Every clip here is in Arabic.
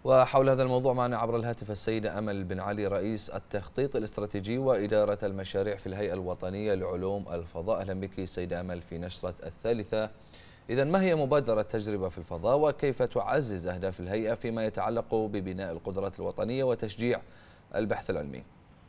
وحول هذا الموضوع معنا عبر الهاتف السيدة أمل بن علي، رئيس التخطيط الاستراتيجي وإدارة المشاريع في الهيئة الوطنية لعلوم الفضاء. أهلا بك سيدة أمل في نشرة الثالثة. إذا ما هي مبادرة تجربة في الفضاء، وكيف تعزز أهداف الهيئة فيما يتعلق ببناء القدرات الوطنية وتشجيع البحث العلمي؟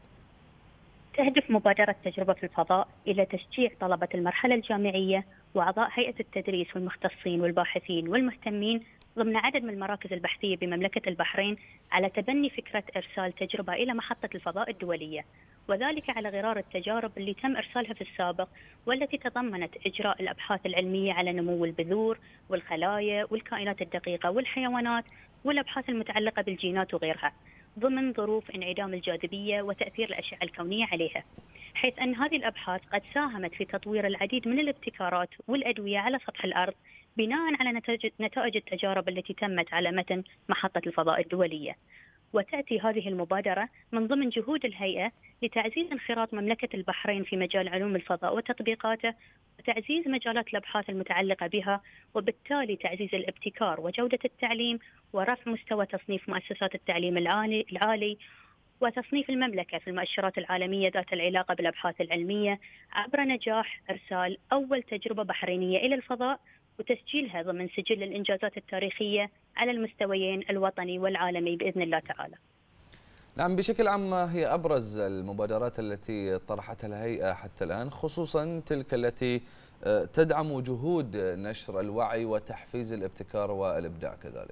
تهدف مبادرة تجربة في الفضاء إلى تشجيع طلبة المرحلة الجامعية وأعضاء هيئة التدريس والمختصين والباحثين والمهتمين ضمن عدد من المراكز البحثية بمملكة البحرين على تبني فكرة إرسال تجربة إلى محطة الفضاء الدولية، وذلك على غرار التجارب اللي تم إرسالها في السابق، والتي تضمنت إجراء الأبحاث العلمية على نمو البذور والخلايا والكائنات الدقيقة والحيوانات والأبحاث المتعلقة بالجينات وغيرها، ضمن ظروف انعدام الجاذبية وتأثير الأشعة الكونية عليها، حيث أن هذه الأبحاث قد ساهمت في تطوير العديد من الابتكارات والأدوية على سطح الأرض بناء على نتائج التجارب التي تمت على متن محطة الفضاء الدولية. وتأتي هذه المبادرة من ضمن جهود الهيئة لتعزيز انخراط مملكة البحرين في مجال علوم الفضاء وتطبيقاته، وتعزيز مجالات الأبحاث المتعلقة بها، وبالتالي تعزيز الابتكار وجودة التعليم ورفع مستوى تصنيف مؤسسات التعليم العالي وتصنيف المملكة في المؤشرات العالمية ذات العلاقة بالأبحاث العلمية عبر نجاح إرسال أول تجربة بحرينية إلى الفضاء وتسجيلها ضمن سجل الإنجازات التاريخية على المستويين الوطني والعالمي بإذن الله تعالى. نعم، بشكل عام ما هي أبرز المبادرات التي طرحتها الهيئة حتى الآن، خصوصا تلك التي تدعم جهود نشر الوعي وتحفيز الابتكار والإبداع كذلك؟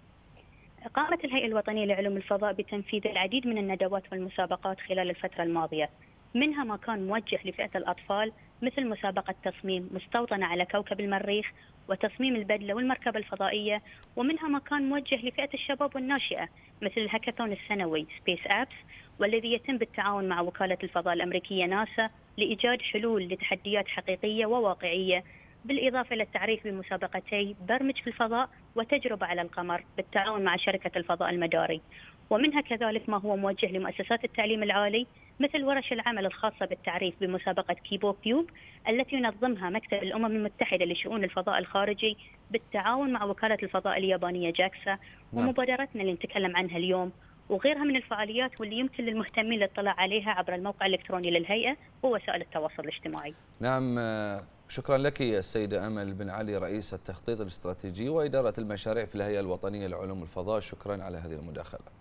قامت الهيئة الوطنية لعلوم الفضاء بتنفيذ العديد من الندوات والمسابقات خلال الفترة الماضية، منها ما كان موجه لفئة الأطفال مثل مسابقة تصميم مستوطنة على كوكب المريخ وتصميم البدلة والمركبة الفضائية، ومنها ما كان موجه لفئة الشباب والناشئة مثل الهاكاثون السنوي سبيس أبس، والذي يتم بالتعاون مع وكالة الفضاء الأمريكية ناسا لإيجاد حلول لتحديات حقيقية وواقعية، بالإضافة إلى التعريف بمسابقتي برمج في الفضاء وتجربة على القمر بالتعاون مع شركة الفضاء المداري. ومنها كذلك ما هو موجه لمؤسسات التعليم العالي مثل ورش العمل الخاصة بالتعريف بمسابقة كيبو كيوب التي ينظمها مكتب الأمم المتحدة لشؤون الفضاء الخارجي بالتعاون مع وكالة الفضاء اليابانية جاكسا، ومبادرتنا اللي نتكلم عنها اليوم، وغيرها من الفعاليات واللي يمكن للمهتمين الاطلاع عليها عبر الموقع الإلكتروني للهيئة ووسائل التواصل الاجتماعي. نعم، شكرا لك السيدة أمل بن علي، رئيس التخطيط الاستراتيجي وإدارة المشاريع في الهيئة الوطنية لعلوم الفضاء. شكرا على هذه المداخلة.